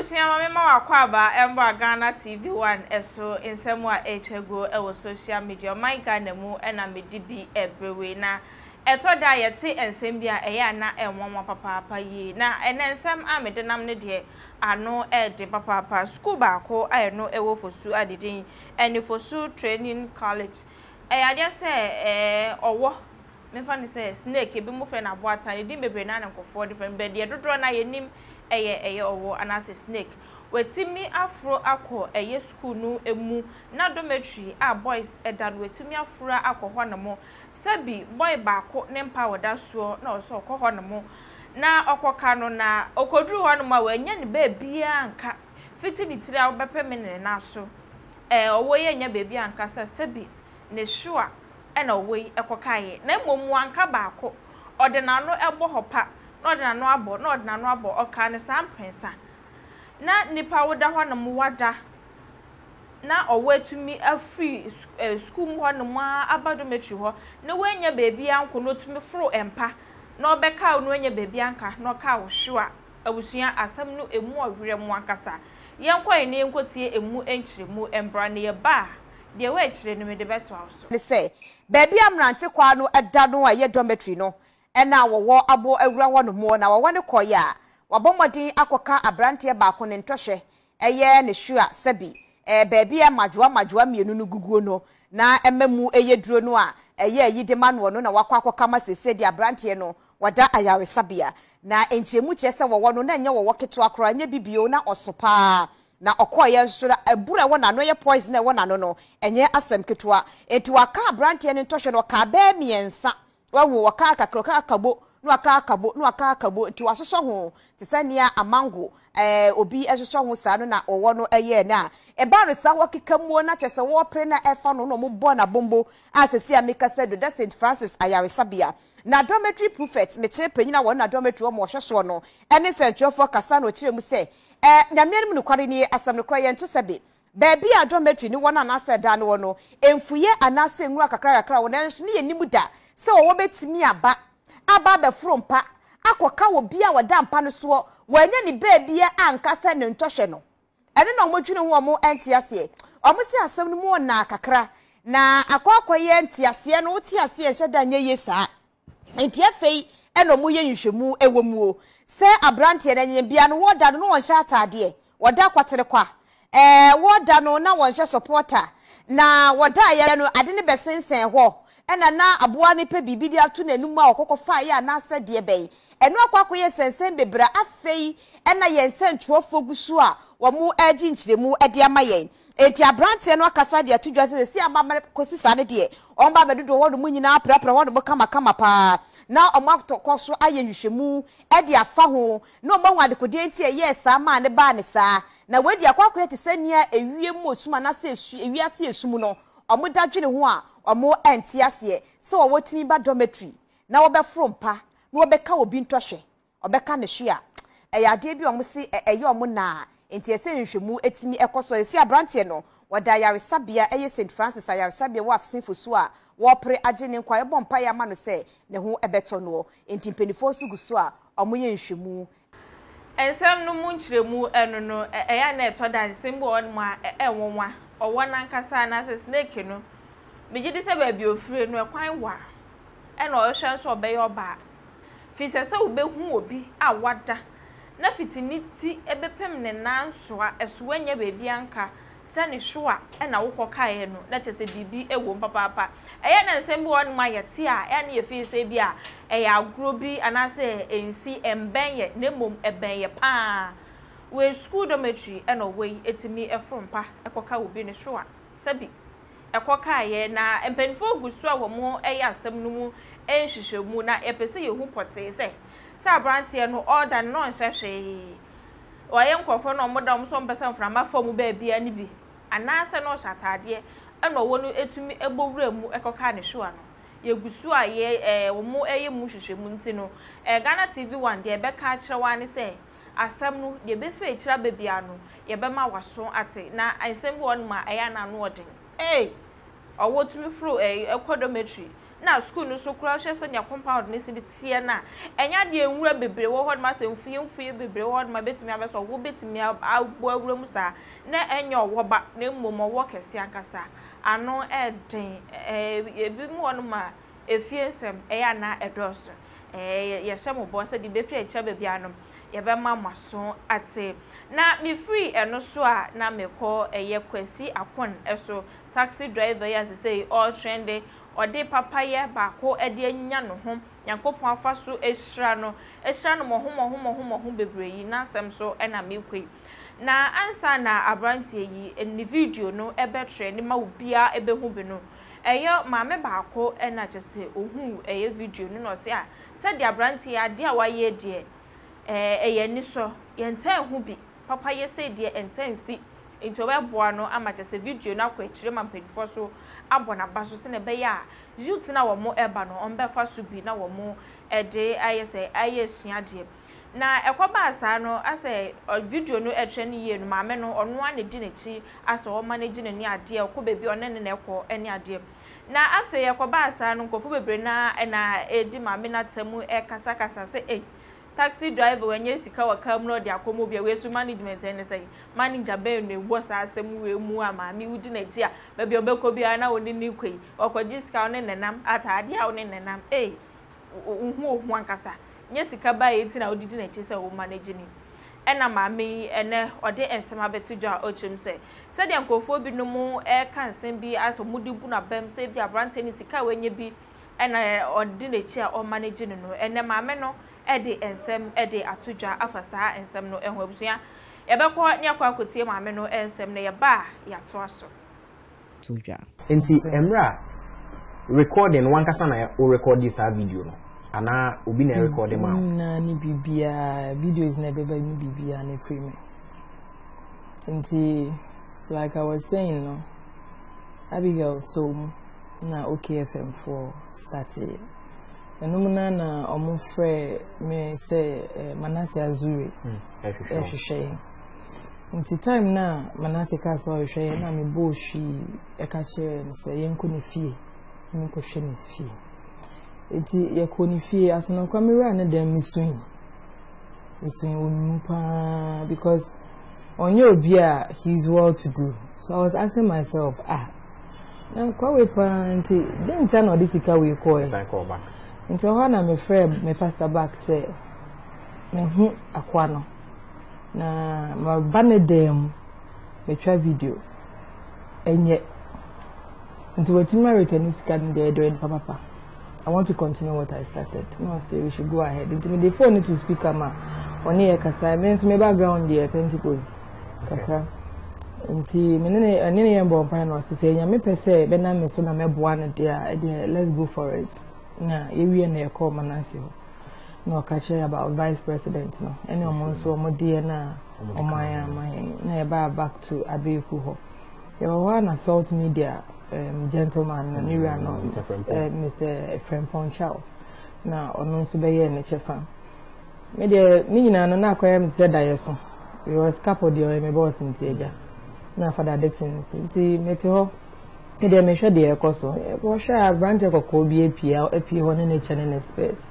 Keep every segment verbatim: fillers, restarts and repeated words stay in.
Abusia mama ma wakwaba emba Ghana T V one eso nsemu a echego e wo social media my Ghana mu e na medibi ebrewe na etoda yete ensem bia eya na enwonwa papa papa yi na enensem a medenam ne de ano e de papa papa school ba ko ayeno e wo fosu adedin eni fosu training college e ade se eh owo mefa ne se snake bi mo fe na boata ne din bebre na nkofo different bed ye dodro na yenim eye eye owo anase snake wetimi afro akọ eye school nu emu na dormitory a boys edan wetimi afro akọ ho na mo sabi boy baako ne mpa woda so na oso okọ ho na mo na okoka no na okoduru ho no ma wanya ne ba bia anka fiti ni tiri a obepe me ne na so eh owo ye nya ba bia anka sa sabi ne sure e na owo yi ekokaye na momu anka baako ode na no ebo hopa na ode na no abo na ode na no abo oka ne sam prinsa na nipa woda ho na mo wada na owetumi afri school mo ho na mo abadometri ho na wanya beebi anko no tumi fro empa na obeka no wanya beebi anka na oka wo hwa abusua asam no emu owere mo ankasa yenko ene yenkotie emu enchiremu embra ne ye ba de we chire no me de beto house ne say beebi amrante kwa no eda no a ye dormitory no ena wo abo awura wo no mo na wo ne koya wabomodin akoka abrantie baako ne ntɔhwe eye ne hua sabi eh beebi e madwoa madwoa mienu no guguo no na emamu eye duro no a eye yide mano no na wakwa akoka masese di abrantie no wada ayawe sabia na enchiemu kyese wo no na enye wo keto akora nya bibio na osopa na okoye nsura ebura wo na no ye poison e wo na no no enye asem ketoa enti waka abrantie ne ntɔhwe no ka ba miensa wawo waka kakroka akabo no aka akabo no aka akabo nti wasoso ho tisania amango eh obi esoso ho sa no na owo no eye na e ba no sa wakikamuo na chese wo pre na efa no no mo bo na bombo asesi ameka said that Saint Francis ayaresabia na dormitory prophet me che panyina wo na dormitory wo mo hwehwe no ene sentrofo kasa no kire mu se eh nyamianum no kware ni asam no kware yento sebe beebi a dormitory ni wona na aseda no no emfuye anase nwura kakra kakra wo na nso ne yenimu da se wo betimi aba aba be frompa akoka wo bia wada mpa no so wanya ni baby anka se ne ntɔhwe no ene na omodwene ho mo entiase omo si asem no mo na kakra na akwakoye entiase no uti ase eheda nya yesa enti afei ene omo ye nhwemu ewomuo se abrante na nya bia no woda no won hya atade woda kwatere kwa eh woda no na won hya supporter na woda ya no ade ne besensen ho ena na aboa ne pe bibidi ato nanum a okokofa ya na asade ben eno akwakoye sensen bebra afei ena yensen twofo gusu a wo mu agi nchiremu ede amayen eti abrante no akasa de atudwa se si aba kosisa ne de on ba bedodo wo mu nyina aprapra wo mo kama kama pa na omakto so aye nhwehwemu ede afa ho na omahu adekode enti eye sa ma ne ba ne sa na wedi akwakoye te sania ewie mu otuma na se esu ewi ase esum no omo dadwene ho a omo entiase se wo wotini ba dormitory na wo be frompa na wo be ka obi ntɔhwe obeka ne hwe a eyade bi omo se eye omo na entiase nhwemu etimi ekoso esi abrante no wada yaresabia eye Saint Francis ayaresabia wo afsin fosu a wo pre agene nkwa e bompa ya ma no se ne ho ebeto no enti mpenifo su gusu a omo ye nhwemu ensem no mu nchiremu eno no eya na etoda nsem bo on ma enwonwa owo na nkasa na se snake no megidi se ba bi ofire no ekwan wa e na ohwe so obey oba fi se se obehu obi a wada na fitiniti ebepem ne nansoa esowanya ba bi anka se ne hwa e na wokokae no na chese bibi ewo papa papa eya na nsem bi won ma yete a e na ye fi se bi a e ya agro bi anase ensi embenye ne mom ebenye pa we school dormitory e no we etimi efrompa ekoka obi ne hwa sabi ekokaye na empenfo gusu a wo mo eya asem no mu enhwehwemu na epese yehu pote se sa brantie no order no nhwehwe oye nkofo no mo da mo so mpesa mframa fam ba bia ni bi anase no hyatade e no wo no etumi ebowura mu ekoka ne hwa no ye gusu a ye wo mo eye mu hwehwemu nti no Ghana T V one de be ka kirewa ne se asem no de be fe kira ba bia no ye be ma waso ate na ansem bi won ma eya na no odin eh owo tumi fro eh ekodometry na school no so kura hwe se nya compound ne si tie na enya de enwura bebre wo hod ma se mfie mfie bebre wo hod ma betumi abeso wo betumi agbo awura mu sa na enya owo ba na mmomo wo kese ankasa ano eden ebi mu wonu ma efie nsem eya na edoso eh ye hye mo bo se di be free echa be bia no ye be ma maso ate na me free eno so a na me ko eye kwasi akon eso taxi driver ya say all trendy ode papaye ba ko ede anya no ho yankopon afa so ehira no ehira no moho moho moho moho bebre yi na asem so e na me kwei na ansa na abrantie yi eni video no ebe trend ma obia ebe hu bi no eyo maame baako e na just ohu eye video no no se a se de abrantie ade a waye de eh eye ni so yentan hu bi papa ye se de entansi into we boa no ama just video na kwa chire ma mpedifo so abona ba so se ne be ya youth na wo mo eba no on be fa so bi na wo mo e de aye se aye sua de na ekoba asa no ase video no etre ne ye no maame no ono ane di nechi ase o manage ne ni ade e ko bebi one ne ne ko ene ade na afe ekoba asa no nkofo bebre na na edi maame na tamu e kasa kasa se eh taxi driver wenye sika wakam no de akomo bia we su management ene say manager be no ewo sa asem we mu ama mi wudi na ji a ba bia obekọ bia na woni ni kwei okoji sika one nenam atade a one nenam eh uhu ohu ankasa nye sika ba yeti na odidi na chi say wo manage ni ena maami ene ode ensema betujo a ochim say se de nkofo bi no mu e kansen bi aso mudi bu na bem say bi abrante ni sika wenye bi ena ode na chi a o manage no ene maame no ede ensem ede atudwa afasa ensem no ehwo abusua yebekọ ne akwa akotie maame no ensem ne yeba ya to aso tudwa enti emra recording wankasa na o record this video no ana obi na record ma na ni bibia video is na beba ni bibia na free me enti like I was saying no Abigail so na O K F M four started. Enumuna na omo frɛ me say Manase Azuri eh hwehwɛ nti time na Manase ka so hwehwɛ na me bo hwi e ka kyerɛ no sɛ yenko ne fie me ko hwɛ ne fie nti ye ko ne fie asono kwa me ra ne dem misun misun onumpa because onye obi a he's well to do, so I was asking myself ah na kwa we pa nti dem tell no this ika we call sign call back. Nti ho na me friend me pastor back say me hu akwa no na ma banedem me twa video enye nti wetin my return is can dey do papa papa I want to continue what I started. No say we should go ahead. Nti the phone to speaker ma oni e kasa me so me background dey Pentecost kaka nti me ne ane ne yembo pan no say nya me pese be na me so na me boa no dey let's go for it. Na yewie na ekọ Manase ho na ka share about vice president no ene omo so omo de na omaya man na e ba back to Abeku ho ye wa na Salt Media um, gentleman na niwa no Mister Frimpong Charles na ono so be ye ne chefa me de me nyina no na akoya me se da yeso we was couple de me boss nti eja na Father Dixon so nti meti ho ede me hwe de ekoso e bo hwa branch ekoko bi apia apia ho ne ne chene ne space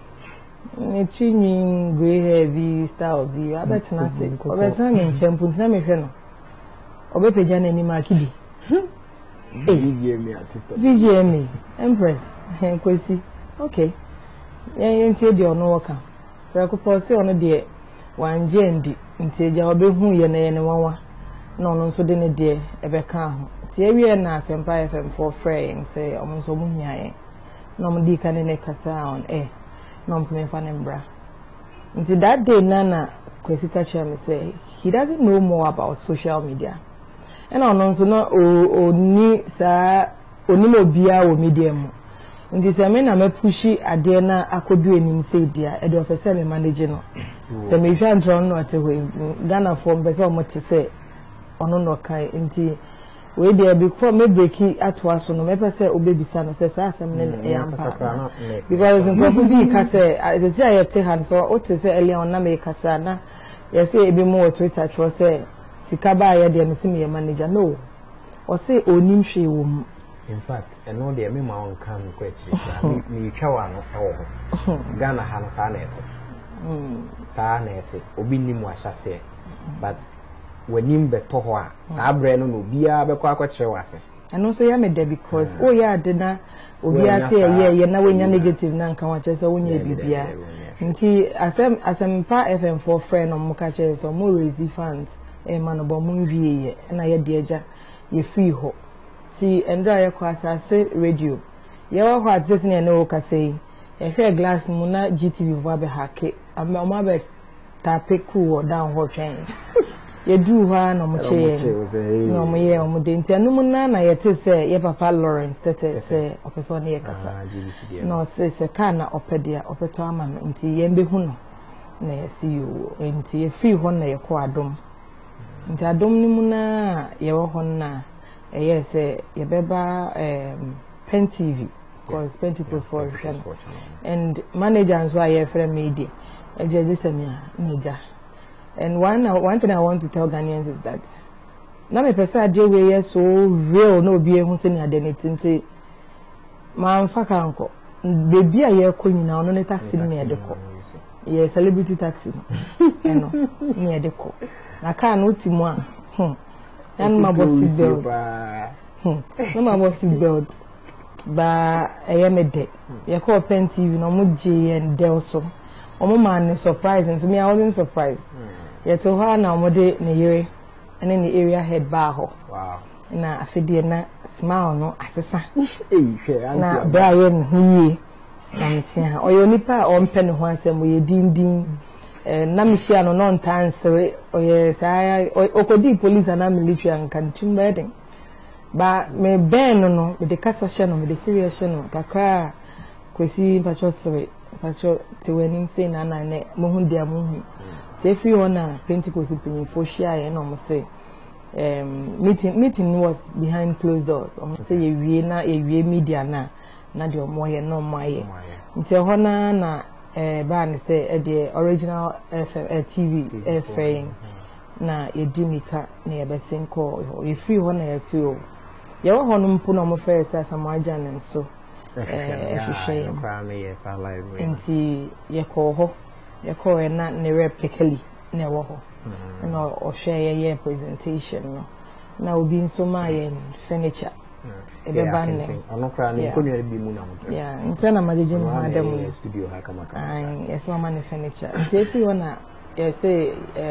ne chinyi grey hair bi style bi abetna se obetna ne nchempu na me hwe no obepeja na ni makidi eh V G M artist V G M Empress kwesi okay yen ntie de ono woka rekopọ se ono de wanje ndi ntie ja obehu ye na ye ne wanwa na ono nso de ne de ebeka ho tie wie na Asempa F M for fraying say omo so mu hiaye na omo di kan ne kasa on eh na omo me fa ne mbra nti that day nana kwesi ka share me say he doesn't know more about social media and ono nso no oni sa oni mo bia wo media mu nti se me na me pushi ade na akodu enim say dia e do pese me manage no se me hwa ntron no te ho Ghana for pese omo te say ono no kai nti we there before me breaki atwa so no me pese obebisa no say sa asem ne e ampa because in people be ka say they say I te han so o te say earlier on na me kasa na you say e be more Twitter trust say sika ba ya de me se me manager no o say onim hwe wo mu In fact, and no dear me my own can question. Me chow no Ghana han sanet. Sanet, obini mwasha se. But when him beto hoa, sabre no bia be kwa kwa chewase. And also ya me there because oh yeah dena obi ase yeah yeah na wenya negative na nka wa chese wonya bibia. Nti asem asempa F M for friend no muka chese so mo raise funds e man obo mo vie na ye de agya ye free ho. Si endra ye kwa asase radio. Ye wa ho atse ne no ka sei. E hwe glass mu na G T V vo be hake. Ama o ma be tape cool down ho twen. Ye do ha no mo che no mo ye o mo de ntia no mo na na ye te se ye papa Lawrence tete se opeso na ye kasa no se se kana opedia opeto ama no nti ye mbe hu no na ye si yo nti ye free ho na ye ko adom nti adom ni mu na ye wo ho na ye se ye beba um Pen T V because Pen T V was for and manager and so I free media e je je se mi na and one one thing I want to tell Ghanaians is that na me pesa ade we yes so real no be ehun se ni ade netinti man fa kanko baby aye ko nyina ono ne taxi ni me de ko ye celebrity taxi eno ni de ko na ka no ti mu a hm and my boss belt hm no my boss belt ba aye me de ye ko Pen T V no mo je and delso omo man surprise and so me I wasn't surprised. Yet to her now, Mode Nere and in the area head bar. Wow. Na afidie na smile no asesa. Na Brian ni na sia. Oyo nipa o mpe ne ho asem ye din din. Eh na mihia no no ntansere oye saa okodi police na military and kantim wedding. Ba me ben no me de kasa hye no me de serious hye no kakra kwesi pacho sere pacho tewenim say na na ne mo hu dia mo hu. If you wanna Pentecost opinion for share and almost say um meeting meeting was behind closed doors. Almost say ye na ye media na na de omo ye no mo ye. Nti ho na na eh ban say the original F M T V F M na ye dimika na ye besen ko ye free ho na ye tu. Ye wo ho no mpo no mo first as amaja na so eh ehwehwe kwa me yes I live. Nti ye ko ho ye call na ne replically na wo ho na o share ye presentation no na obi nso ma ye furniture e be ban ne ono kra ne ko ne bi mu na mo yeah ntana majeje mu adam studio ha kama kama ai yes mama ne furniture nti if you wanna you say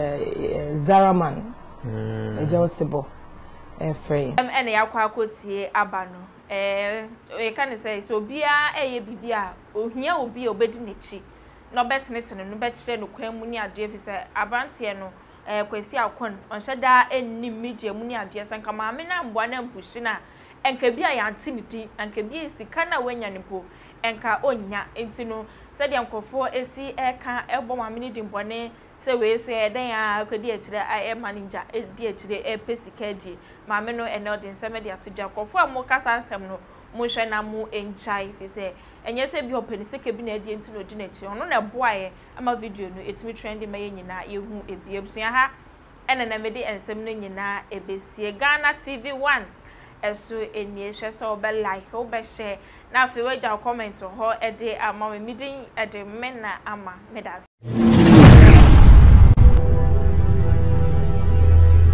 Zaraman e josebo e free em ene yakwa akotie aba no eh e kan say so bia eye bibia ohia obi obedi nechi no betnetene no bekire no kwan mu ni ade fi se abrantie no eh kwesi akon onhye da enni media mu ni ade sanka ma me na mboa na mpushi na enka bia ya antinidi enka bia sika na wanya nipo enka onya entino se de nkofo esi eka ebo ma me ni dimbone se we so e den ya akodi akire ai manager e di akire e pesika di ma me no ene odin se me de atodwa nkofo amu kasa nsem no mo hwe na mo enchai fi se enye se bi openi se kebi na ade ntino di na chi ono na boaye ama video no etimi trending ma yenyina yehu ebi ebusua ha ene na me de ensem no nyina ebesie Ghana T V one eso enie hwe se obe like obe share na afi we ja comment ho e de ama me midin e de me na ama me das